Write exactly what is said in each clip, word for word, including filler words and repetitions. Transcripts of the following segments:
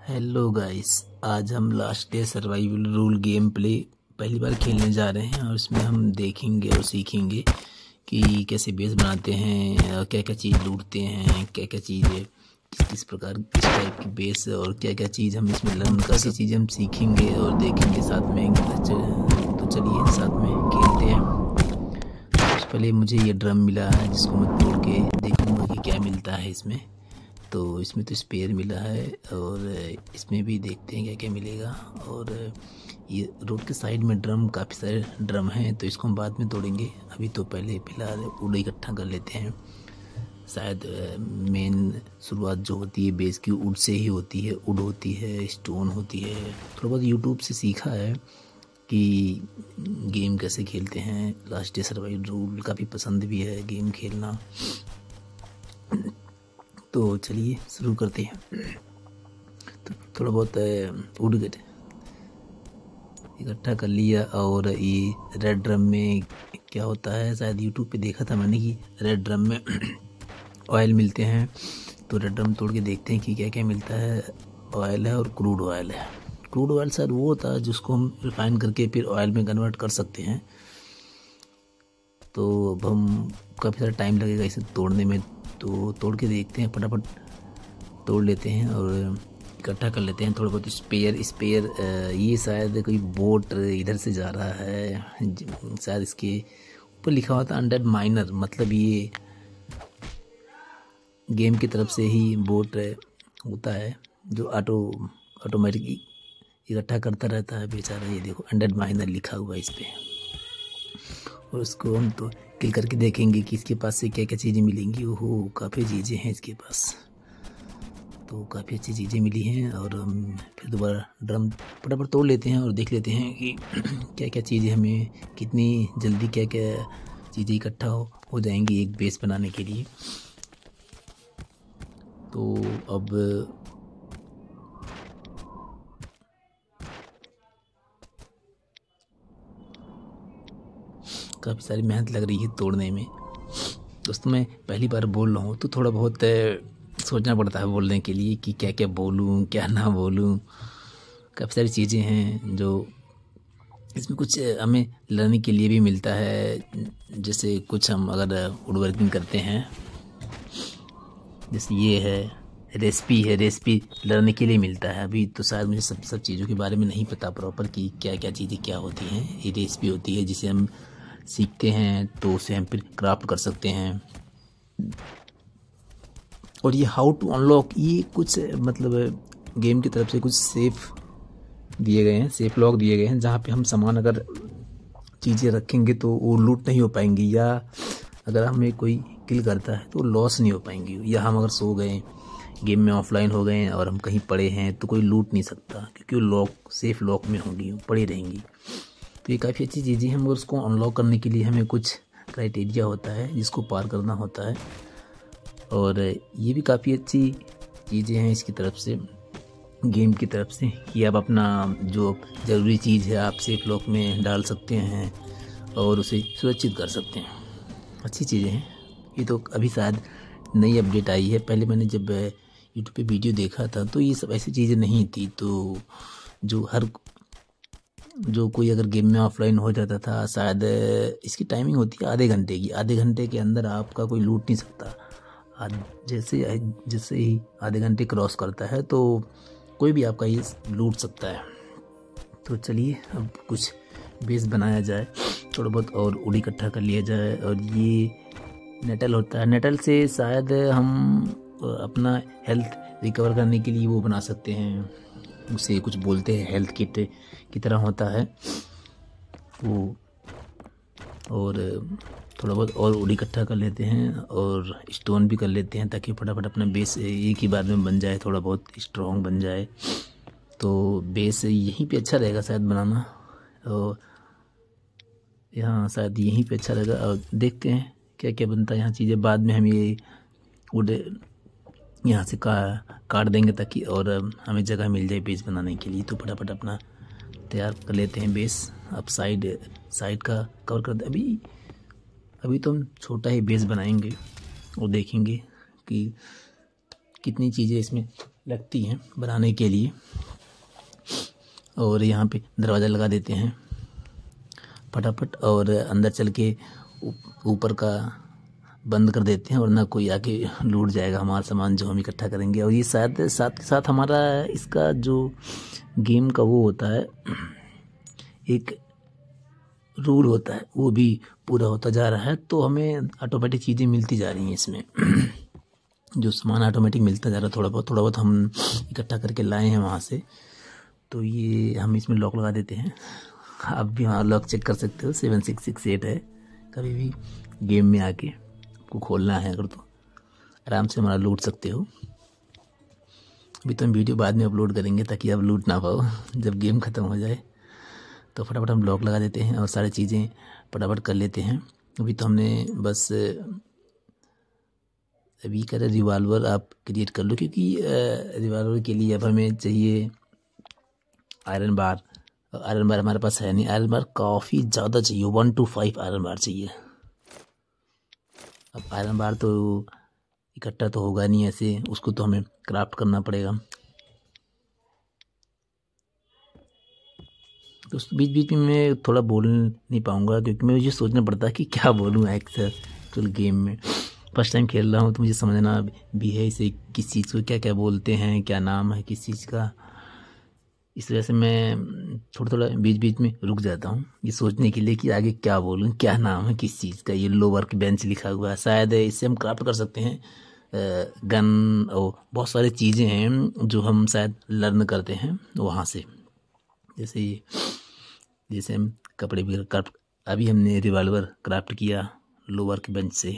Hello guys, आज हम last day survival rule game play पहली बार खेलने जा रहे हैं और इसमें हम देखेंगे और सीखेंगे कि कैसे बेस बनाते हैं, क्या क्या चीज़ लूटते हैं, क्या क्या चीज़ें किस किस प्रकार किस टाइप की बेस और क्या क्या चीज़ हम इसमें लर्न कर सी चीज़ें हम सीखेंगे और देखेंगे साथ में। तो चलिए साथ में खेलते हैं। सबसे पहले मुझे ये ड्रम मिला है जिसको मैं तोड़ के देखूँगा कि क्या मिलता है इसमें। तो इसमें तो स्पेयर मिला है और इसमें भी देखते हैं क्या क्या मिलेगा। और ये रोड के साइड में ड्रम काफ़ी सारे ड्रम हैं तो इसको हम बाद में तोड़ेंगे। अभी तो पहले फिलहाल वुड इकट्ठा कर लेते हैं। शायद मेन शुरुआत जो होती है बेस की वुड से ही होती है। वुड होती है, स्टोन होती है। थोड़ा बहुत यूट्यूब से सीखा है कि गेम कैसे खेलते हैं। लास्ट डे सर्वाइवल रूल काफ़ी पसंद भी है गेम खेलना। तो चलिए शुरू करते हैं। तो थोड़ा बहुत वुड इकट्ठा कर लिया और ये रेड ड्रम में क्या होता है, शायद यूट्यूब पे देखा था मैंने कि रेड ड्रम में ऑयल मिलते हैं। तो रेड ड्रम तोड़ के देखते हैं कि क्या क्या मिलता है। ऑयल है और क्रूड ऑयल है। क्रूड ऑयल शायद वो होता है जिसको हम रिफाइन करके फिर ऑयल में कन्वर्ट कर सकते हैं। तो अब हम काफ़ी सारा टाइम लगेगा इसे तोड़ने में, तो तोड़ के देखते हैं, फटाफट तोड़ लेते हैं और इकट्ठा कर लेते हैं। थोड़ा बहुत स्पेयर स्पेयर ये शायद कोई बोट इधर से जा रहा है। शायद इसके ऊपर लिखा हुआ था अनडेड माइनर, मतलब ये गेम की तरफ से ही बोट होता है जो ऑटो ऑटोमेटिक इकट्ठा करता रहता है बेचारा। ये देखो अनडेड माइनर लिखा हुआ है इस पर। और उसको हम तो किल करके देखेंगे कि इसके पास से क्या क्या चीज़ें मिलेंगी। ओहो, काफ़ी चीज़ें हैं इसके पास, तो काफ़ी अच्छी चीज़ें मिली हैं। और हम फिर दोबारा ड्रम फटाफट तोड़ लेते हैं और देख लेते हैं कि क्या क्या चीज़ें हमें कितनी जल्दी क्या क्या चीज़ें इकट्ठा हो, हो जाएंगी एक बेस बनाने के लिए। तो अब काफ़ी सारी मेहनत लग रही है तोड़ने में। दोस्तों मैं पहली बार बोल रहा हूँ तो थोड़ा बहुत सोचना पड़ता है बोलने के लिए कि क्या क्या बोलूँ क्या ना बोलूँ। काफ़ी सारी चीज़ें हैं जो इसमें कुछ हमें लर्निंग के लिए भी मिलता है। जैसे कुछ हम अगर वुड वर्किंग करते हैं, जैसे ये है रेसिपी है, रेसिपी लर्निंग के लिए मिलता है। अभी तो शायद मुझे सब सब चीज़ों के बारे में नहीं पता प्रॉपर कि क्या क्या चीज़ें क्या होती हैं। ये रेसिपी होती है जिसे हम सीखते हैं तो उसे हम फिर क्राफ्ट कर सकते हैं। और ये हाउ टू अनलॉक, ये कुछ मतलब गेम की तरफ से कुछ सेफ दिए गए हैं, सेफ लॉक दिए गए हैं जहाँ पे हम सामान अगर चीज़ें रखेंगे तो वो लूट नहीं हो पाएंगी, या अगर हमें कोई किल करता है तो लॉस नहीं हो पाएंगी। या हम अगर सो गए गेम में ऑफलाइन हो गए और हम कहीं पड़े हैं तो कोई लूट नहीं सकता क्योंकि वो लॉक सेफ लॉक में होंगी, पड़ी रहेंगी। तो ये काफ़ी अच्छी चीज़ें हैं, मगर उसको अनलॉक करने के लिए हमें कुछ क्राइटेरिया होता है जिसको पार करना होता है। और ये भी काफ़ी अच्छी चीज़ें हैं इसकी तरफ से, गेम की तरफ से, कि आप अपना जो ज़रूरी चीज़ है आप सेफ लॉक में डाल सकते हैं और उसे सुरक्षित कर सकते हैं। अच्छी चीज़ें हैं। ये तो अभी शायद नई अपडेट आई है। पहले मैंने जब यूट्यूब पे वीडियो देखा था तो ये सब ऐसी चीज़ें नहीं थी। तो जो हर जो कोई अगर गेम में ऑफलाइन हो जाता था, शायद इसकी टाइमिंग होती है आधे घंटे की, आधे घंटे के अंदर आपका कोई लूट नहीं सकता। जैसे जैसे ही आधे घंटे क्रॉस करता है तो कोई भी आपका ये लूट सकता है। तो चलिए अब कुछ बेस बनाया जाए, थोड़ा बहुत और वुड इकट्ठा कर लिया जाए। और ये नेटल होता है, नेटल से शायद हम अपना हेल्थ रिकवर करने के लिए वो बना सकते हैं। उसे कुछ बोलते हैं, हेल्थ किट की तरह होता है वो। और थोड़ा बहुत और वुड इकट्ठा कर लेते हैं और स्टोन भी कर लेते हैं ताकि फटाफट अपना बेस एक ही बार में बन जाए, थोड़ा बहुत स्ट्रॉन्ग बन जाए। तो बेस यहीं पे अच्छा रहेगा शायद बनाना, और यहाँ शायद यहीं पे अच्छा रहेगा। और देखते हैं क्या क्या बनता है यहाँ चीज़ें। बाद में हम ये वुड यहाँ से का काट देंगे ताकि और हमें जगह मिल जाए बेस बनाने के लिए। तो फटाफट अपना तैयार कर लेते हैं बेस। अब साइड साइड का कवर कर दे। अभी अभी तो हम छोटा ही बेस बनाएंगे और देखेंगे कि कितनी चीज़ें इसमें लगती हैं बनाने के लिए। और यहाँ पे दरवाज़ा लगा देते हैं फटाफट, और अंदर चल के ऊपर का बंद कर देते हैं, और ना कोई आके लूट जाएगा हमारा सामान जो हम इकट्ठा करेंगे। और ये शायद साथ के साथ हमारा इसका जो गेम का वो होता है, एक रूल होता है, वो भी पूरा होता जा रहा है। तो हमें ऑटोमेटिक चीज़ें मिलती जा रही हैं इसमें जो सामान ऑटोमेटिक मिलता जा रहा है, थोड़ा बहुत थोड़ा बहुत हम इकट्ठा करके लाए हैं वहाँ से। तो ये हम इसमें लॉक लगा देते हैं। आप भी वहाँ लॉक चेक कर सकते हो, सेवन सिक्स सिक्स एट है। कभी भी गेम में आके आपको खोलना है अगर तो आराम से हमारा लूट सकते हो। अभी तो हम वीडियो बाद में अपलोड करेंगे ताकि आप लूट ना पाओ जब गेम ख़त्म हो जाए। तो फटाफट हम लॉक लगा देते हैं और सारी चीज़ें फटाफट कर लेते हैं। अभी तो हमने बस अभी कर रिवॉल्वर आप क्रिएट कर लो, क्योंकि रिवॉल्वर के लिए अब हमें चाहिए आयरन बार। आयरन बार हमारे पास है नहीं, आयरन बार काफ़ी ज़्यादा चाहिए, one two five iron bar चाहिए। अब आयरन बार तो इकट्ठा तो होगा नहीं ऐसे, उसको तो हमें क्राफ्ट करना पड़ेगा। तो उस बीच बीच में मैं थोड़ा बोल नहीं पाऊँगा, क्योंकि मैं मुझे सोचना पड़ता है कि क्या बोलूँ एक्चुअल गेम में। फर्स्ट टाइम खेल रहा हूँ तो मुझे समझना भी है इसे, किस चीज़ को क्या क्या बोलते हैं, क्या नाम है किस चीज़ का। इस वजह से मैं थोड़ा थोड़ा बीच बीच में रुक जाता हूँ ये सोचने के लिए कि आगे क्या बोलूँ, क्या नाम है किस चीज़ का। ये लो वर्क बेंच लिखा हुआ है, शायद इससे हम क्राफ्ट कर सकते हैं गन और बहुत सारी चीज़ें हैं जो हम शायद लर्न करते हैं वहाँ से। जैसे ये जैसे हम कपड़े भी क्राफ्ट, अभी हमने रिवॉल्वर क्राफ्ट किया लो वर्क बेंच से।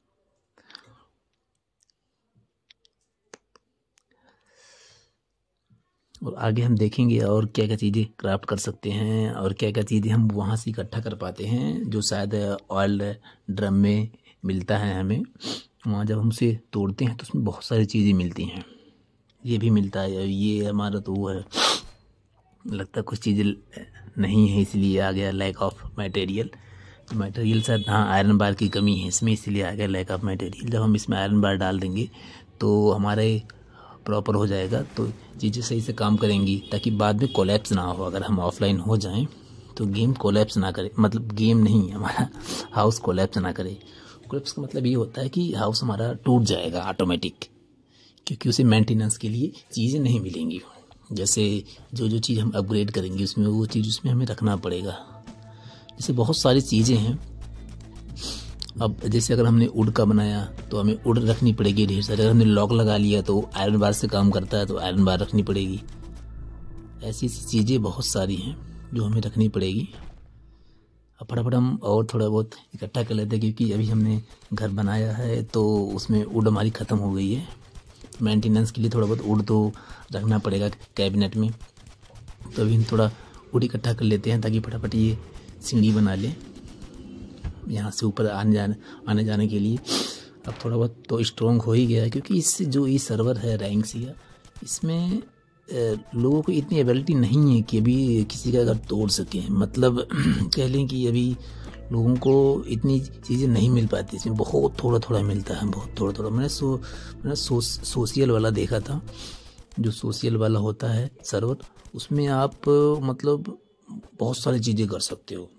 और आगे हम देखेंगे और क्या क्या चीज़ें क्राफ्ट कर सकते हैं और क्या क्या चीज़ें हम वहाँ से इकट्ठा कर पाते हैं, जो शायद ऑयल ड्रम में मिलता है हमें। वहाँ जब हम उसे तोड़ते हैं तो उसमें बहुत सारी चीज़ें मिलती हैं, ये भी मिलता है। ये हमारा तो वो है, लगता है कुछ चीज़ें नहीं है इसलिए आ गया लैक ऑफ मटेरियल। मटेरियल शायद हाँ आयरन बार की कमी है इसमें, इसलिए आ गया लैक ऑफ मटेरियल। जब हम इसमें आयरन बार डाल देंगे तो हमारे प्रॉपर हो जाएगा, तो चीज़ें सही से काम करेंगी, ताकि बाद में कोलैप्स ना हो। अगर हम ऑफलाइन हो जाएं तो गेम कोलैप्स ना करे, मतलब गेम नहीं हमारा हाउस कोलैप्स ना करे। कोलैप्स का मतलब ये होता है कि हाउस हमारा टूट जाएगा ऑटोमेटिक, क्योंकि उसे मेंटेनेंस के लिए चीज़ें नहीं मिलेंगी। जैसे जो जो चीज़ हम अपग्रेड करेंगे उसमें वो चीज़ उसमें हमें रखना पड़ेगा। जैसे बहुत सारी चीज़ें हैं। अब जैसे अगर हमने वुड का बनाया तो हमें वुड रखनी पड़ेगी ढेर सारी। अगर हमने लॉक लगा लिया तो आयरन बार से काम करता है तो आयरन बार रखनी पड़ेगी। ऐसी ऐसी चीज़ें बहुत सारी हैं जो हमें रखनी पड़ेगी। अब फटाफट हम और थोड़ा बहुत इकट्ठा कर लेते हैं, क्योंकि अभी हमने घर बनाया है तो उसमें वुड हमारी ख़त्म हो गई है। मेंटेनेंस के लिए थोड़ा बहुत वुड तो रखना पड़ेगा कैबिनेट में। तो अभी हम थोड़ा वुड इकट्ठा कर लेते हैं ताकि फटाफट ये सीढ़ी बना लें यहाँ से ऊपर आने जाने आने जाने के लिए। अब थोड़ा बहुत तो स्ट्रॉन्ग हो ही गया है, क्योंकि इस जो ये सर्वर है रैंक सी का, इसमें लोगों को इतनी एबिलिटी नहीं है कि अभी किसी का अगर तोड़ सकें। मतलब कह लें कि अभी लोगों को इतनी चीज़ें नहीं मिल पाती, इसमें बहुत थोड़ा थोड़ा मिलता है, बहुत थोड़ा थोड़ा। मैंने सो मैंने सो, सोशल वाला देखा था, जो सोशल वाला होता है सर्वर, उसमें आप मतलब बहुत सारी चीज़ें कर सकते हो।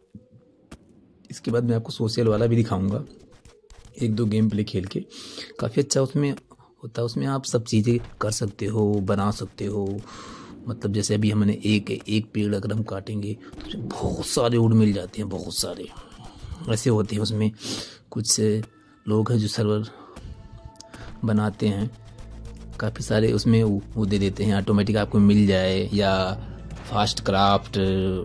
इसके बाद मैं आपको सोशल वाला भी दिखाऊंगा, एक दो गेम प्ले खेल के, काफ़ी अच्छा उसमें होता है। उसमें आप सब चीज़ें कर सकते हो, बना सकते हो। मतलब जैसे अभी हमने एक एक पेड़ अगर हम काटेंगे तो उसमें बहुत सारे वुड मिल जाते हैं, बहुत सारे ऐसे होते हैं। उसमें कुछ लोग हैं जो सर्वर बनाते हैं, काफ़ी सारे उसमें वो दे देते हैं ऑटोमेटिक आपको मिल जाए, या फास्ट क्राफ्ट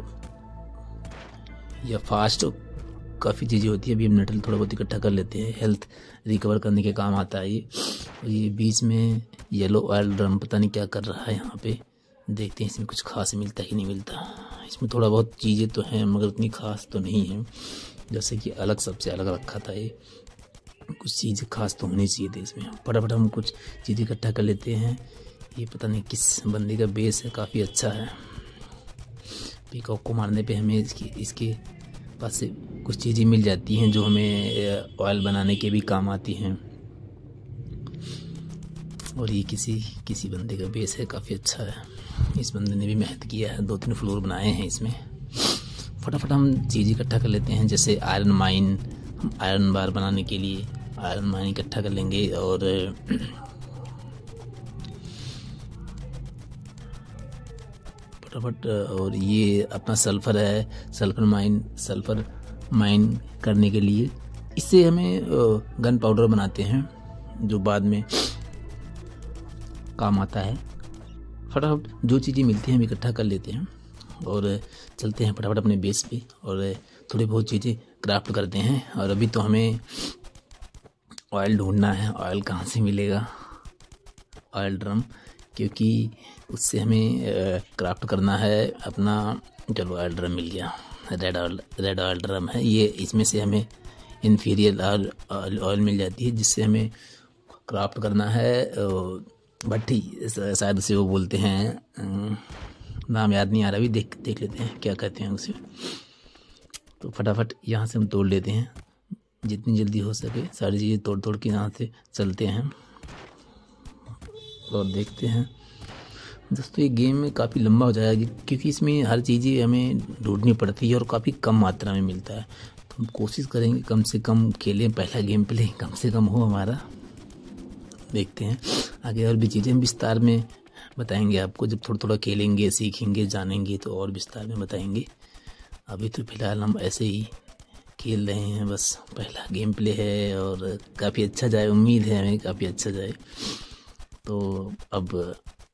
या फास्ट काफ़ी चीज़ें होती है। अभी हम मेटल थोड़ा बहुत इकट्ठा कर लेते हैं, हेल्थ रिकवर करने के काम आता है ये। ये बीच में येलो ऑयल ड्रम पता नहीं क्या कर रहा है यहाँ पे, देखते हैं इसमें कुछ खास मिलता है कि नहीं मिलता। इसमें थोड़ा बहुत चीज़ें तो हैं मगर उतनी खास तो नहीं है, जैसे कि अलग सबसे अलग रखा था ये। कुछ चीज़ें खास तो होनी चाहिए थी इसमें। फटाफट हम कुछ चीज़ें इकट्ठा कर लेते हैं। ये पता नहीं किस बंदे का बेस है, काफ़ी अच्छा है। पीकॉक को मारने पे हमें इसकी इसके पास से कुछ चीज़ें मिल जाती हैं जो हमें ऑयल बनाने के भी काम आती हैं। और ये किसी किसी बंदे का बेस है, काफ़ी अच्छा है। इस बंदे ने भी मेहनत किया है, दो तीन फ्लोर बनाए हैं इसमें। फटाफट हम चीज़ इकट्ठा कर लेते हैं, जैसे आयरन माइन। हम आयरन बार बनाने के लिए आयरन माइन इकट्ठा कर लेंगे और फटाफट। और ये अपना सल्फ़र है, सल्फ़र माइन। सल्फ़र माइन करने के लिए इससे हमें गन पाउडर बनाते हैं जो बाद में काम आता है। फटाफट जो चीज़ें मिलती हैं हम इकट्ठा कर लेते हैं और चलते हैं फटाफट अपने बेस पे और थोड़ी बहुत चीज़ें क्राफ्ट करते हैं। और अभी तो हमें ऑयल ढूंढना है। ऑयल कहाँ से मिलेगा? ऑयल ड्रम, क्योंकि उससे हमें क्राफ्ट करना है अपना। चलो ऑयल ड्रम मिल गया। Red oil red oil drum है ये। इसमें से हमें इन्फीरियर ऑयल ऑयल मिल जाती है जिससे हमें क्राफ्ट करना है भट्टी, शायद उसे वो बोलते हैं, नाम याद नहीं आ रहा, अभी देख देख लेते हैं क्या कहते हैं उसे। तो फटाफट यहाँ से हम तोड़ लेते हैं, जितनी जल्दी हो सके सारी चीज़ें तोड़ तोड़ के यहाँ से चलते हैं और देखते हैं। दोस्तों ये गेम में काफ़ी लंबा हो जाएगा क्योंकि इसमें हर चीज़ें हमें ढूंढनी पड़ती है और काफ़ी कम मात्रा में मिलता है। तो हम कोशिश करेंगे कम से कम खेलें, पहला गेम प्ले कम से कम हो हमारा। देखते हैं आगे और भी चीज़ें हम विस्तार में बताएंगे आपको, जब थोड़ा थोड़ा खेलेंगे, सीखेंगे, जानेंगे तो और विस्तार में बताएंगे। अभी तो फ़िलहाल हम ऐसे ही खेल रहे हैं, बस पहला गेम प्ले है और काफ़ी अच्छा जाए, उम्मीद है हमें काफ़ी अच्छा जाए। तो अब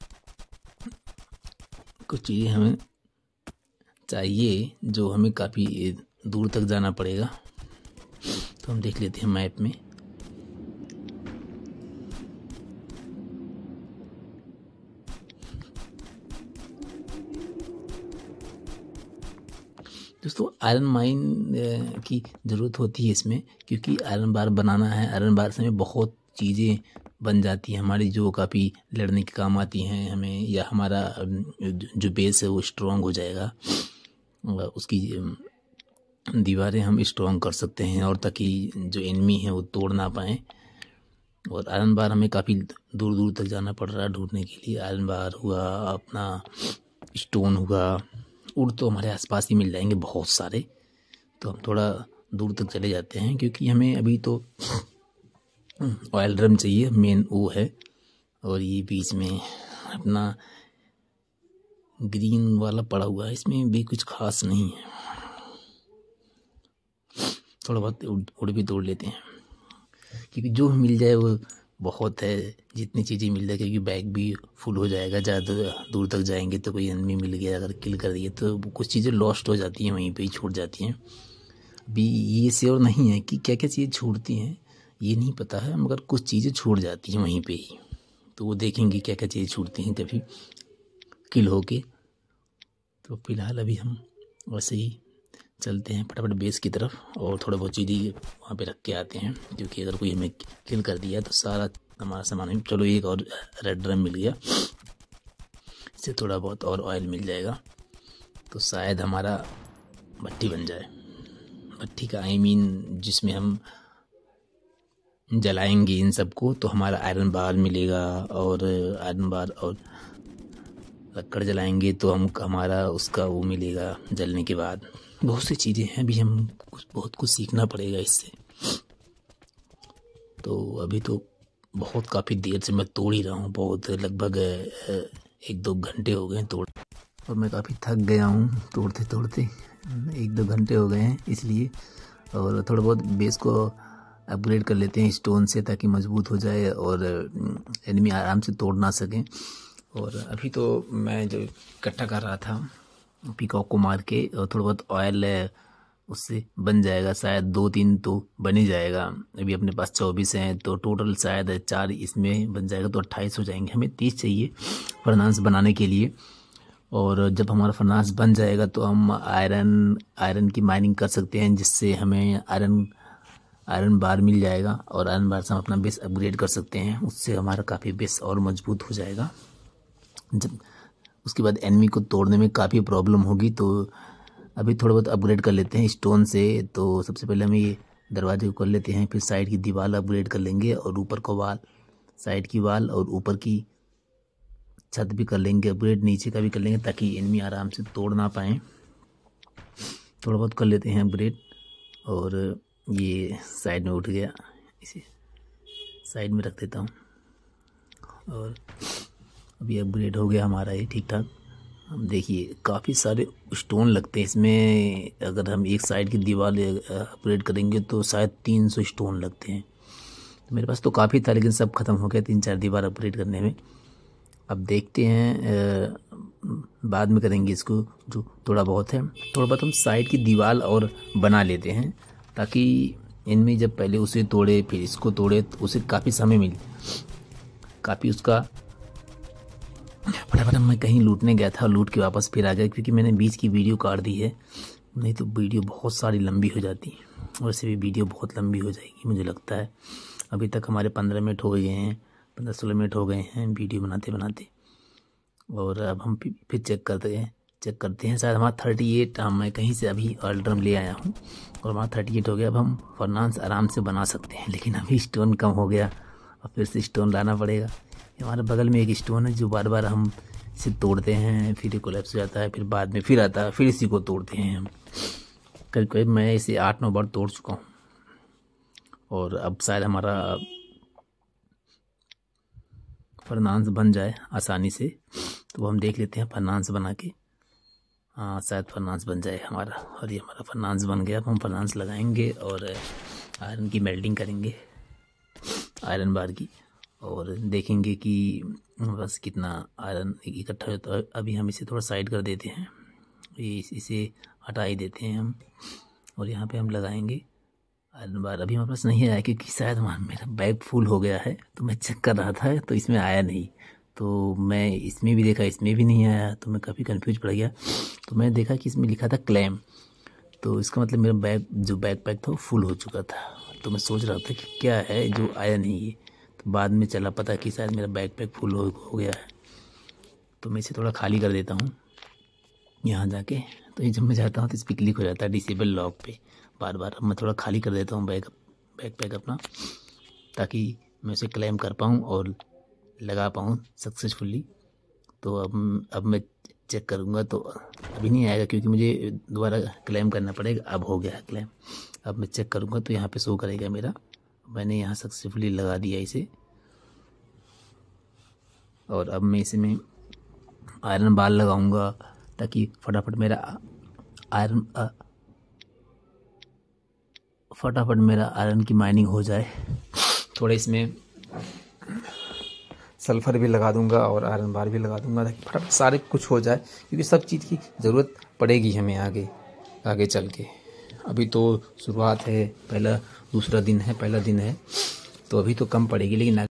कुछ चीज़ें हमें चाहिए जो हमें काफ़ी दूर तक जाना पड़ेगा, तो हम देख लेते हैं मैप में। दोस्तों आयरन माइन की ज़रूरत होती है इसमें, क्योंकि आयरन बार बनाना है। आयरन बार से हमें बहुत चीज़ें बन जाती हैं हमारी, जो काफ़ी लड़ने के काम आती हैं हमें, या हमारा जो बेस है वो स्ट्रॉन्ग हो जाएगा, उसकी दीवारें हम स्ट्रॉन्ग कर सकते हैं और ताकि जो एनिमी है वो तोड़ ना पाएँ। और आयरन बार हमें काफ़ी दूर दूर तक जाना पड़ रहा है ढूंढने के लिए। आयरन बार हुआ, अपना स्टोन हुआ, उड़ तो हमारे आसपास ही मिल जाएंगे बहुत सारे। तो हम थोड़ा दूर तक चले जाते हैं क्योंकि हमें अभी तो ऑयल ड्रम चाहिए, मेन वो है। और ये बीच में अपना ग्रीन वाला पड़ा हुआ है, इसमें भी कुछ खास नहीं है, थोड़ा बहुत उड़ भी तोड़ लेते हैं क्योंकि जो मिल जाए वो बहुत है। जितनी चीज़ें मिल जाए, क्योंकि बैग भी फुल हो जाएगा। ज़्यादा दूर तक जाएंगे तो कोई एनिमी मिल गया, अगर किल कर दिए तो कुछ चीज़ें लॉस्ट हो जाती हैं, वहीं पे ही छूट जाती हैं। अभी ये श्योर नहीं है कि क्या क्या चीज़ें छूटती हैं, ये नहीं पता है, मगर कुछ चीज़ें छूट जाती हैं वहीं पे ही। तो वो देखेंगे क्या क्या चीज़ें छूटती हैं कभी किल होके। तो फिलहाल अभी हम वैसे ही चलते हैं फटाफट बेस की तरफ और थोड़ा बहुत चीज़ें वहाँ पे रख के आते हैं, क्योंकि अगर कोई हमें किल कर दिया तो सारा हमारा सामान। चलो एक और रेड ड्रम मिल गया, इससे थोड़ा बहुत और ऑयल मिल जाएगा तो शायद हमारा भट्टी बन जाए। भट्टी का आई मीन जिसमें हम जलाएंगे इन सबको, तो हमारा आयरन बार मिलेगा। और आयरन बार और लकड़ जलाएंगे तो हम हमारा उसका वो मिलेगा जलने के बाद। बहुत सी चीज़ें हैं, अभी हम कुछ बहुत कुछ सीखना पड़ेगा इससे। तो अभी तो बहुत काफ़ी देर से मैं तोड़ ही रहा हूँ, बहुत लगभग एक दो घंटे हो गए तोड़, और मैं काफ़ी थक गया हूँ तोड़ते तोड़ते, एक दो घंटे हो गए हैं इसलिए। और थोड़ा बहुत बेस को अपग्रेड कर लेते हैं स्टोन से, ताकि मजबूत हो जाए और एनिमी आराम से तोड़ ना सकें। और अभी तो मैं जो इकट्ठा कर रहा था पीकॉक को मार के, और थोड़ा बहुत ऑयल है उससे बन जाएगा, शायद दो तीन तो बन ही जाएगा। अभी अपने पास चौबीस हैं तो टोटल शायद चार इसमें बन जाएगा तो अट्ठाईस हो जाएंगे। हमें तीस चाहिए फर्नास बनाने के लिए। और जब हमारा फर्नास बन जाएगा तो हम आयरन आयरन की माइनिंग कर सकते हैं, जिससे हमें आयरन आयरन बार मिल जाएगा। और आयरन बार से हम अपना बेस अपग्रेड कर सकते हैं, उससे हमारा काफ़ी बेस और मजबूत हो जाएगा। जब उसके बाद एनिमी को तोड़ने में काफ़ी प्रॉब्लम होगी, तो अभी थोड़ा बहुत अपग्रेड कर लेते हैं स्टोन से। तो सबसे पहले हम ये दरवाजे को कर लेते हैं, फिर साइड की दीवार अपग्रेड कर लेंगे और ऊपर को वाल साइड की वाल और ऊपर की छत भी कर लेंगे अपग्रेड, नीचे का भी कर लेंगे ताकि एनिमी आराम से तोड़ ना पाएँ। थोड़ा बहुत कर लेते हैं अपग्रेड। और ये साइड में उठ गया, इसे साइड में रख देता हूँ। और अभी अपग्रेड हो गया हमारा ये ठीक ठाक। हम देखिए काफ़ी सारे स्टोन लगते हैं इसमें, अगर हम एक साइड की दीवार अपग्रेड करेंगे तो शायद तीन सौ स्टोन लगते हैं। तो मेरे पास तो काफ़ी था लेकिन सब ख़त्म हो गया तीन चार दीवार अपग्रेड करने में। अब देखते हैं आ, बाद में करेंगे इसको, जो थोड़ा बहुत है थोड़ा बहुत हम साइड की दीवार और बना लेते हैं ताकि इनमें जब पहले उसे तोड़े फिर इसको तोड़े तो उसे काफ़ी समय मिले, काफ़ी उसका। फटाफट मैं कहीं लूटने गया था, लूट के वापस फिर आ गया क्योंकि मैंने बीच की वीडियो काट दी है, नहीं तो वीडियो बहुत सारी लंबी हो जाती है। वैसे भी वीडियो बहुत लंबी हो जाएगी मुझे लगता है। अभी तक हमारे पंद्रह मिनट हो गए हैं, पंद्रह सोलह मिनट हो गए हैं वीडियो बनाते बनाते। और अब हम फिर चेक करते हैं चेक करते हैं शायद हमारा थर्टी एट, मैं कहीं से अभी ऑर्डर ले आया हूँ और हमारा थर्टी एट हो गया। अब हम फर्नांस आराम से बना सकते हैं, लेकिन अभी स्टोन कम हो गया और फिर से स्टोन लाना पड़ेगा। हमारे बगल में एक स्टोन है जो बार बार हम इसे तोड़ते हैं, फिर ये कोलैप्स हो जाता है, फिर बाद में फिर आता है, फिर इसी को तोड़ते हैं हम। करीब करीब मैं इसे आठ नौ बार तोड़ चुका हूँ। और अब शायद हमारा फर्नांस बन जाए आसानी से, तो हम देख लेते हैं फर्नांस बना के। हाँ शायद फर्नांस बन जाए हमारा, और ये हमारा फर्नांस बन गया। अब हम फर्नांस लगाएंगे और आयरन की मेल्टिंग करेंगे, आयरन बार की, और देखेंगे कि बस कितना आयरन इकट्ठा होता है। अभी हम इसे थोड़ा साइड कर देते हैं, इसे हटा ही देते हैं हम, और यहाँ पे हम लगाएंगे आयरन बार। अभी हमारे पास नहीं आया क्योंकि शायद हमारा मेरा बैग फुल हो गया है, तो मैं चेक कर रहा था तो इसमें आया नहीं। तो मैं इसमें भी देखा, इसमें भी नहीं आया, तो मैं काफ़ी कंफ्यूज पड़ गया। तो मैं देखा कि इसमें लिखा था क्लेम, तो इसका मतलब मेरा बैग जो बैग पैक था वो फुल हो चुका था। तो मैं सोच रहा था कि क्या है जो आया नहीं है, तो बाद में चला पता कि शायद मेरा बैग पैक फुल हो, हो गया है। तो मैं इसे थोड़ा खाली कर देता हूँ यहाँ जाके। तो ये जब मैं जाता हूँ तो इस पर क्लिक हो जाता है डिसेबल लॉक पे बार बार। अब मैं थोड़ा खाली कर देता हूँ बैग बैग पैक अपना, ताकि मैं उसे क्लेम कर पाऊँ और लगा पाऊँ सक्सेसफुली। तो अब अब मैं चेक करूँगा, तो अभी नहीं आएगा क्योंकि मुझे दोबारा क्लेम करना पड़ेगा। अब हो गया है क्लेम। अब मैं चेक करूँगा तो यहाँ पे शो करेगा मेरा, मैंने यहाँ सक्सेसफुली लगा दिया इसे। और अब मैं इसमें आयरन बाल लगाऊंगा ताकि फटाफट मेरा आयरन फटाफट मेरा आयरन की माइनिंग हो जाए। थोड़े इसमें सल्फ़र भी लगा दूंगा और आयरन बार भी लगा दूंगा ताकि फटाफट सारे कुछ हो जाए, क्योंकि सब चीज़ की ज़रूरत पड़ेगी हमें आगे आगे चल के। अभी तो शुरुआत है, पहला दूसरा दिन है, पहला दिन है, तो अभी तो कम पड़ेगी, लेकिन